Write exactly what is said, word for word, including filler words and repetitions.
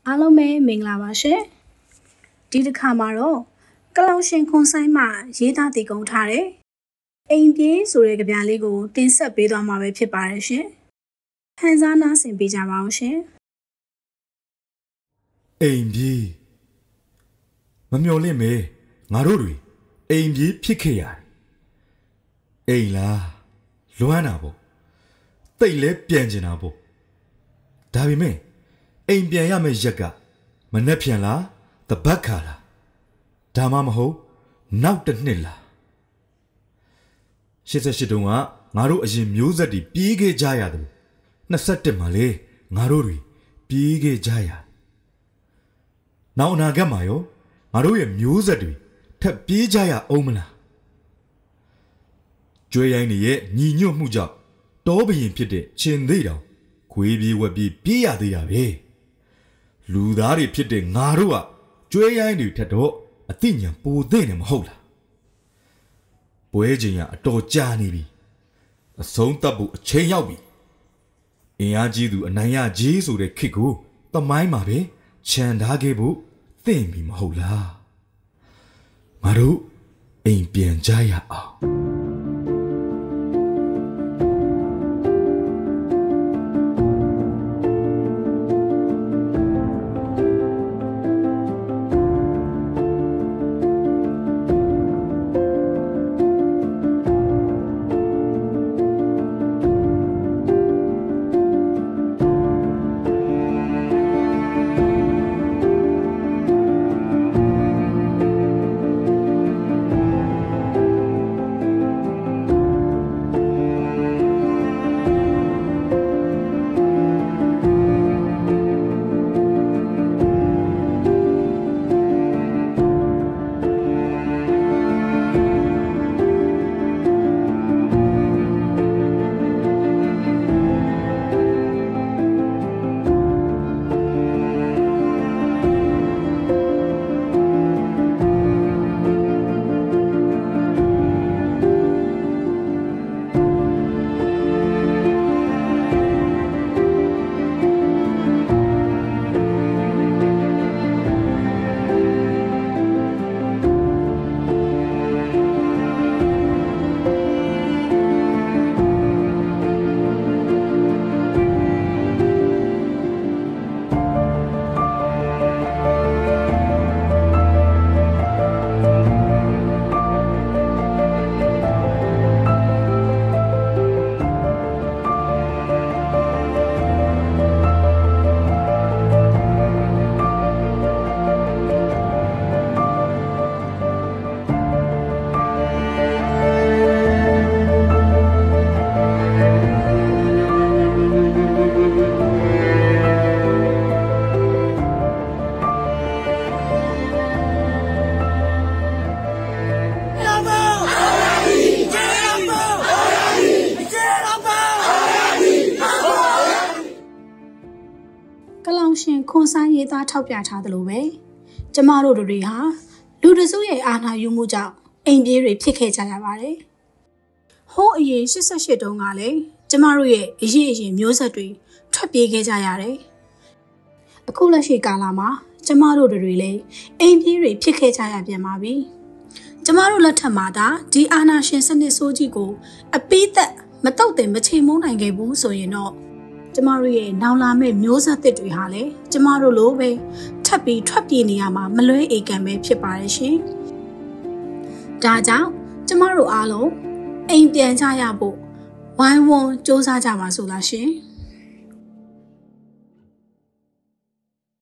အားလုံးပဲမင်္ဂလာပါရှင်ဒီတစ်ခါမှာတော့ကလောင်ရှင်ခွန်ဆိုင်မှရေးသားတည်ကုံထားတဲ့အိမ်ပြေးဆိုတဲ့ကြပြလေးကိုတင်ဆက်ပေးသွားမှာပဲဖြစ်ပါတယ်ရှင်ဟန်စားနာဆင်ပေးကြပါအောင်ရှင်အိမ်ပြေးမမျော်လင့်မဲငါတို့တွေအိမ်ပြေးဖြစ်ခဲ့ရတယ်အိမ်လားလွမ်းတာပေါ့တိတ်လဲပြန်ကျင်တာပေါ့ဒါပေမဲ့အိမ်ပြန်ရမယ့်ရက်ကမနှက်ပြန်လားတပတ်ခါလားဒါမှမဟုတ်နောက်တစ်နှစ်လားရှစ်ဆယ့်ရှစ်တုန်းကငါတို့အရင်မျိုးဆက်တွေပြေးခဲ့ကြရတယ်နှစ်ဆယ့်တစ်မှာလေငါတို့တွေပြေးခဲ့ကြရနောက်အနာဂတ်မှာရောငါတို့ရဲ့မျိုးဆက်တွေထပ်ပြေးကြရအောင်မလားကျွေးရိုင်းတွေရဲ့ညီညွတ်မှုကြောင့်တောဘရင်ဖြစ်တဲ့ရှင်သေးတောင်ခွေးပြေးဝက်ပြေးပြေးရသေးတာပဲလူသားတွေဖြစ်တဲ့ငါတို့ကကျွေးရိုင်းတွေထက်တော့အသိဉာဏ်ပိုသိနေမဟုတ်လားပွဲချိန်ကအတော်ကြာနေပြီအဆုံးသတ်ဖို့အချိန်ရောက်ပြီအင်အားကြီးသူအနိုင်ရကြီးဆိုတဲ့ခေတ်ကိုသမိုင်းမှာပဲခြံထားခဲ့ဖို့သင့်ပြီမဟုတ်လားငါတို့အိမ်ပြန်ကြရအောင်ရှင်ခွန်ဆိုင်ရေးသားထောက်ပြထားသလိုပဲကျမတို့တွေဟာလူတစုရဲ့အာဏာယူမှုကြောင့်အိမ်ပြေးတွေဖြစ်ခဲ့ကြရပါတယ်။ဟိုးအရင်ရှစ်ဆယ့်ရှစ်တုန်းကလည်းကျမတို့ရဲ့အရေးအရင်မျိုးဆက်တွေထွက်ပြေးခဲ့ကြရတယ်။အခုလက်ရှိကာလမှာကျမတို့တွေလည်းအိမ်ပြေးတွေဖြစ်ခဲ့ကြရပြန်ပါပြီ။ကျမတို့လက်ထက်မှာဒါဒီအာဏာရှင်စနစ်ဆိုးကြီးကိုအပိသက်မတုတ်တင်မချိန်မုန်းနိုင်ခဲ့ဘူးဆိုရင်တော့ကျမတို့ရဲ့နောင်လာမဲ့မျိုးဆက်သစ်တွေဟာလည်းကျမတို့လိုပဲထပ်ပြီးထွက်ပြေးနေရမှာမလွဲအေကံပဲဖြစ်ပါတယ်ရှင်။ဒါကြောင့်ကျမတို့အားလုံးအိမ်ပြန်ကြရဖို့ဝိုင်းဝန်းစ조사ကြပါစို့လားရှင်။